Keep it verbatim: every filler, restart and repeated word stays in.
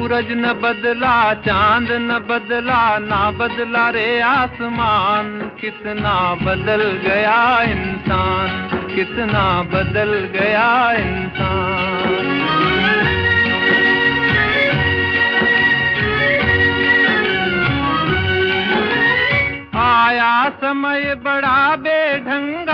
सूरज न बदला, चांद न बदला, ना बदला रे आसमान। कितना बदल गया इंसान, कितना बदल गया इंसान। आया समय बड़ा बेढंगा,